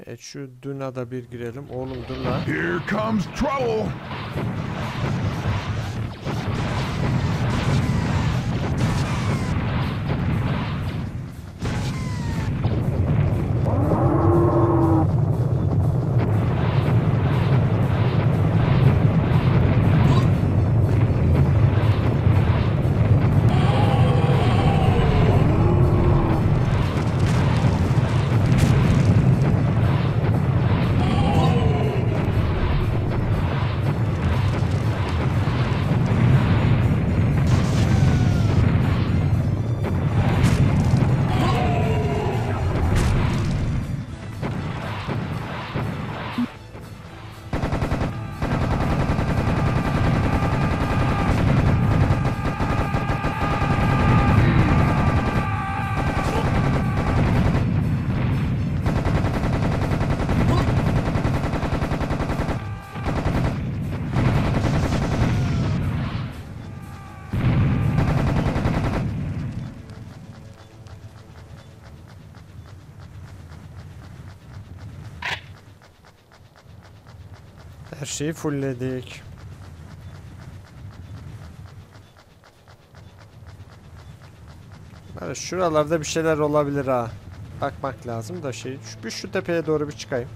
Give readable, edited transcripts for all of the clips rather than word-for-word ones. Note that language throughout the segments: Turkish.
Şu Duna da bir girelim. Oğlum dur lan. Here comes trouble. Her şeyi fullledik. Böyle şuralarda bir şeyler olabilir ha. Bakmak lazım da şu tepeye doğru bir çıkayım.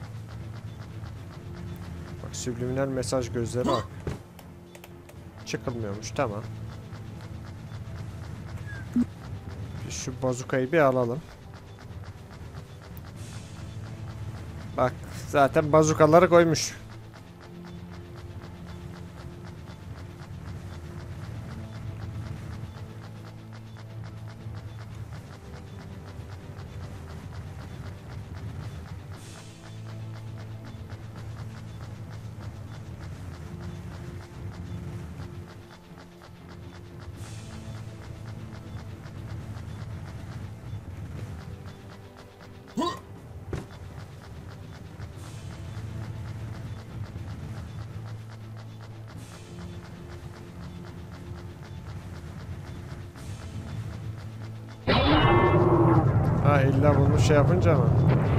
Bak subliminal mesaj gözleri bak. Çıkılmıyormuş, tamam. Şu bazukayı bir alalım. Bak zaten bazukaları koymuş. Ha illa bunu şey yapınca mı?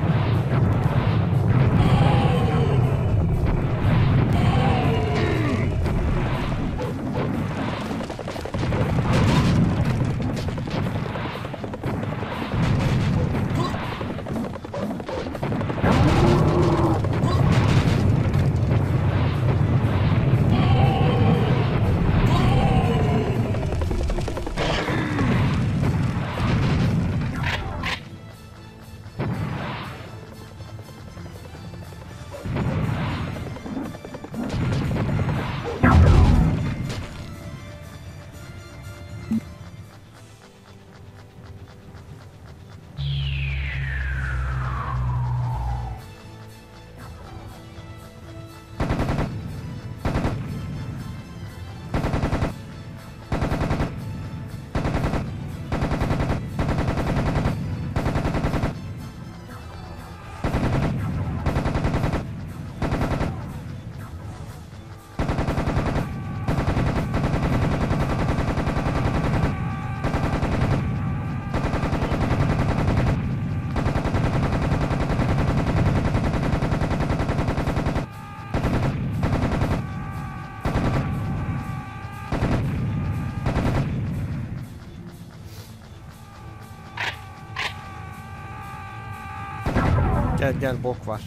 Gel gel, bok var.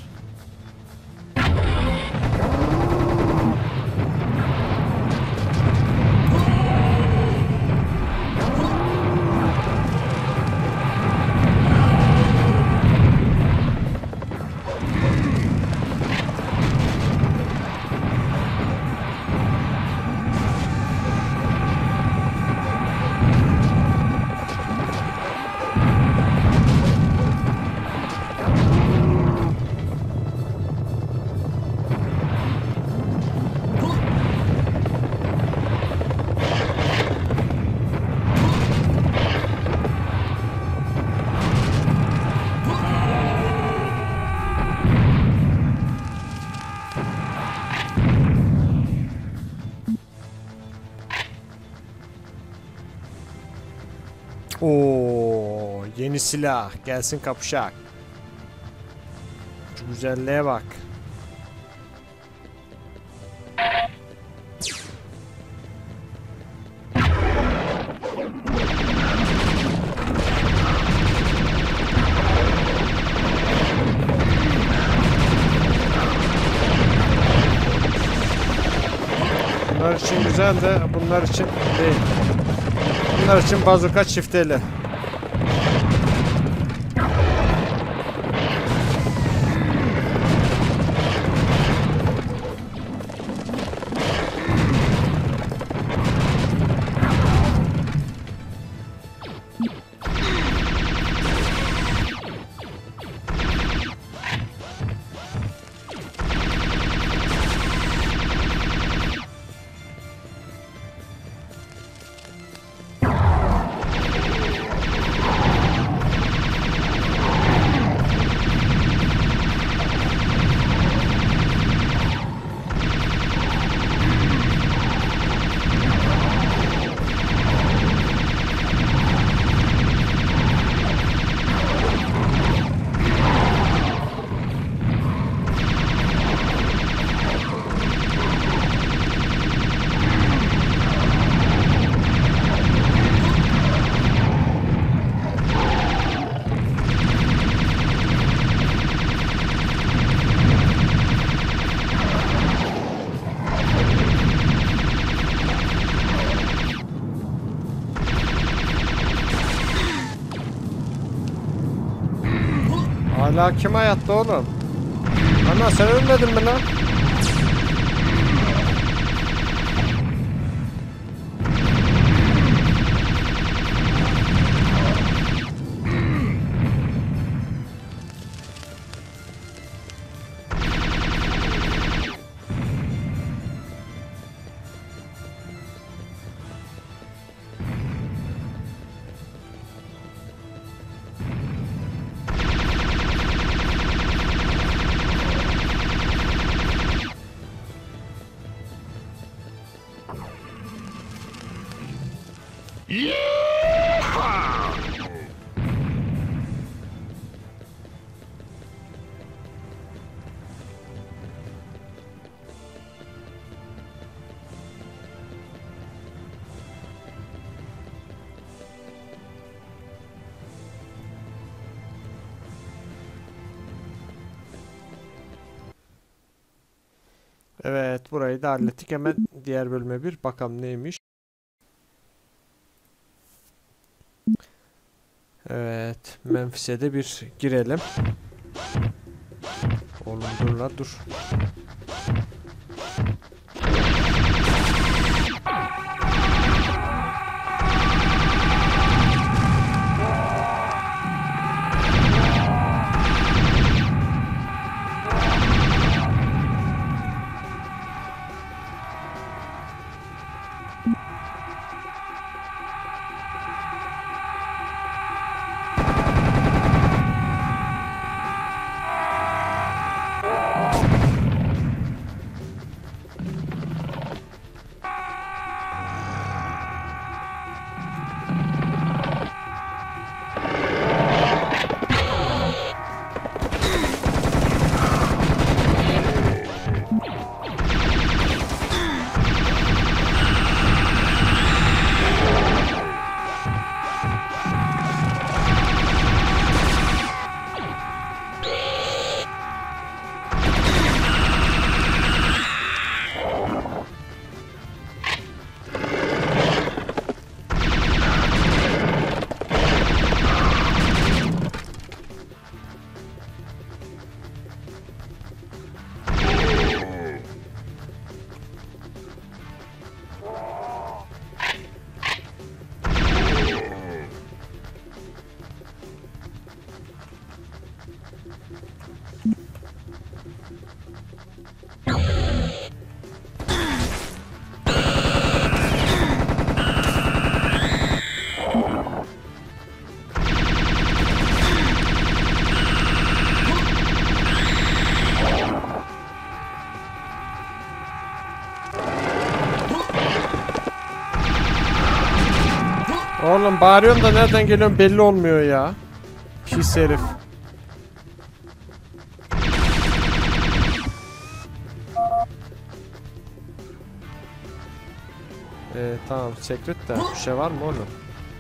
Oo, yeni silah gelsin kapışak. Şu güzelliğe bak. Bunlar için güzel de bunlar için değil. Bunlar için bazuka çifteli. Hala kim hayatta oğlum? Ana sen ölmedin mi lan? Evet, burayı da hallettik. Hemen diğer bölüme bir bakalım neymiş. Evet, Memphis'e de bir girelim. Oğlum dur la dur. Oğlum bağırıyorsun da nereden geliyorsun belli olmuyor ya. Pis herif. Tamam, secret de bir şey var mı oğlum?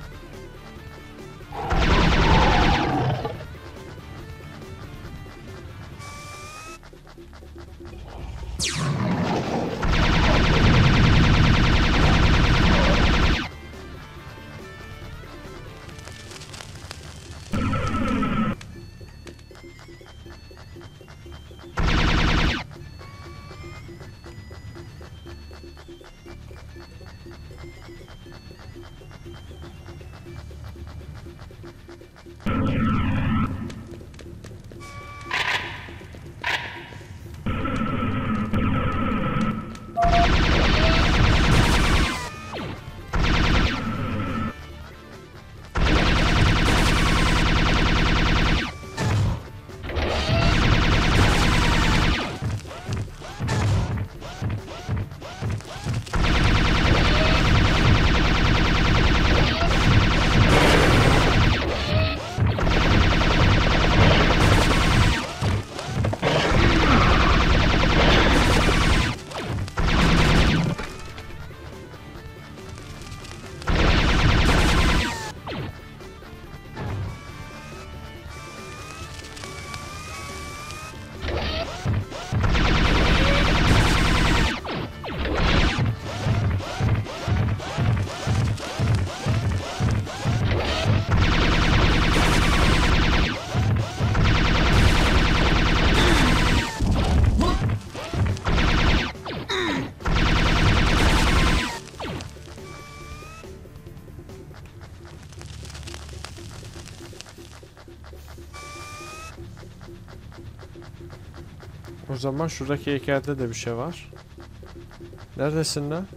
O zaman şuradaki heykelde de bir şey var. Neredesin lan?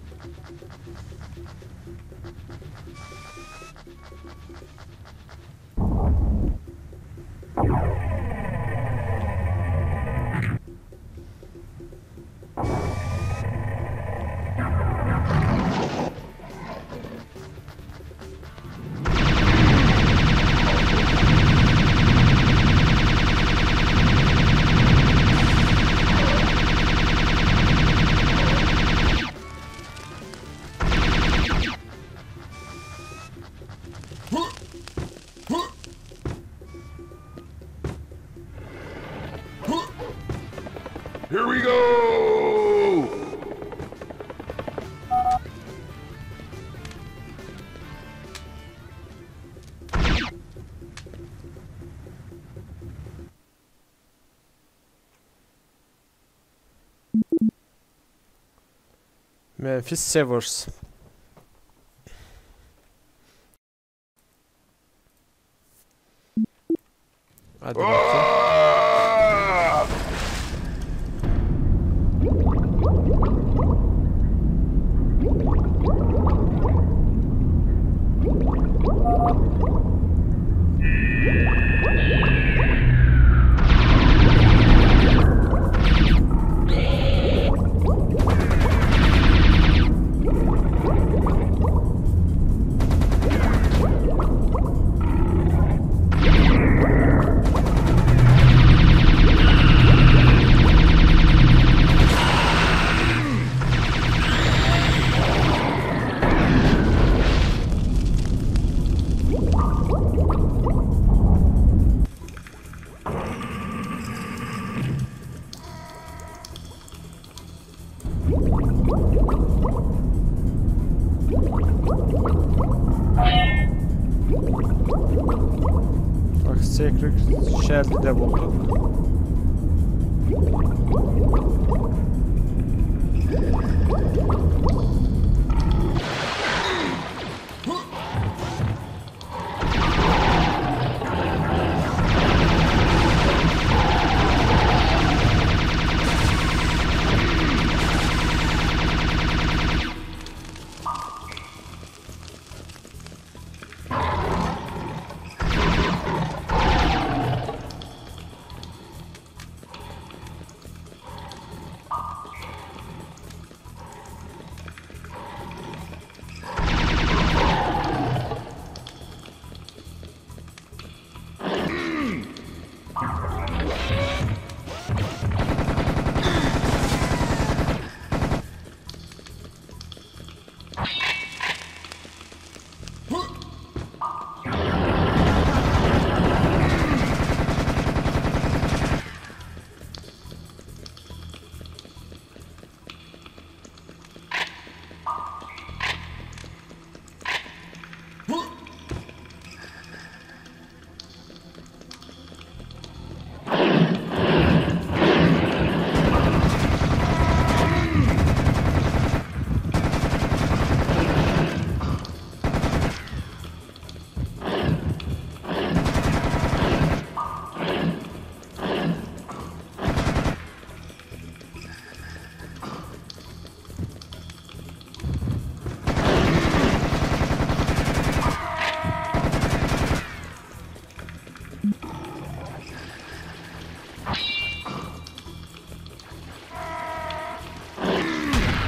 Here we go! Memphis Severs. Hadi bakayım. Bak, Secret Shelter'ı de bulduk.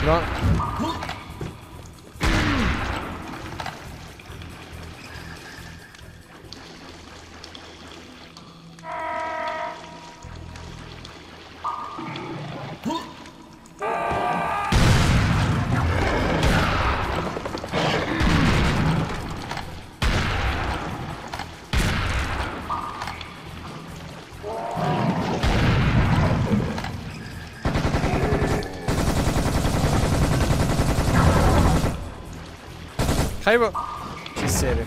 Lan. Kaybol. Pis herif.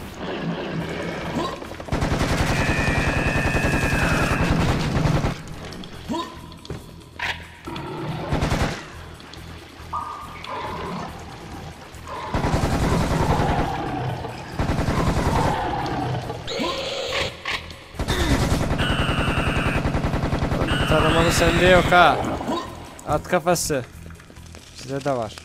Taramalı sende yok ha. At kafası. Size de var.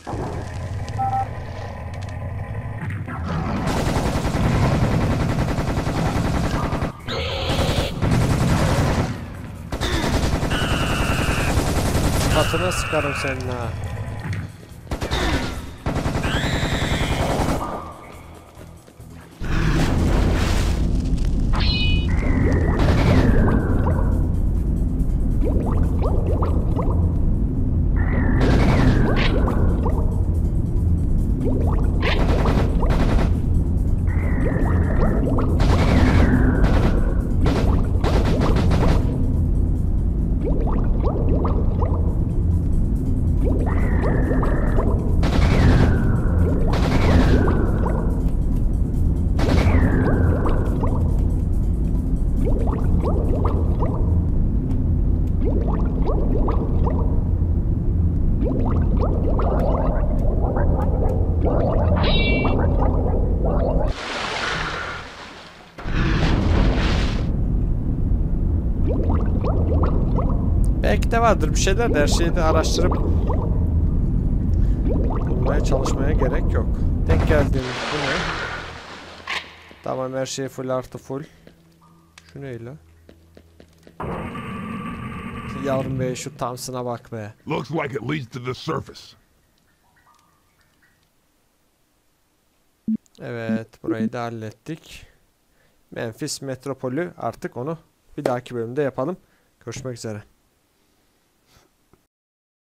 Atına sıkarım senin ha. Belki de vardır bir şeyler de her şeyi de araştırıp bulmaya çalışmaya gerek yok. Denk geldiğimiz bu ne? Tamam, her şey full artı full. Şu ne la? Yavrum be, şu Thompson'a bak be. Looks like it leads to the surface. Evet, burayı da hallettik. Memphis metropolü, artık onu bir dahaki bölümde yapalım. Görüşmek üzere.